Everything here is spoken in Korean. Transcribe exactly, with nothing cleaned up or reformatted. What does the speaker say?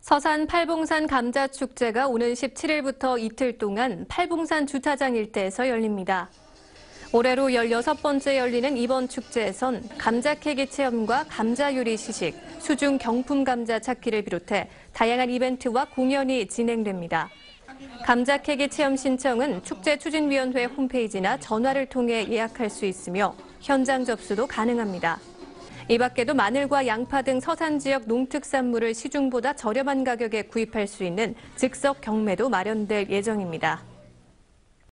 서산 팔봉산 감자축제가 오는 십칠일부터 이틀 동안 팔봉산 주차장 일대에서 열립니다. 올해로 열여섯 번째 열리는 이번 축제에선 감자 캐기 체험과 감자 요리 시식, 수중 경품 감자 찾기를 비롯해 다양한 이벤트와 공연이 진행됩니다. 감자 캐기 체험 신청은 축제추진위원회 홈페이지나 전화를 통해 예약할 수 있으며 현장 접수도 가능합니다. 이 밖에도 마늘과 양파 등 서산 지역 농특산물을 시중보다 저렴한 가격에 구입할 수 있는 즉석 경매도 마련될 예정입니다.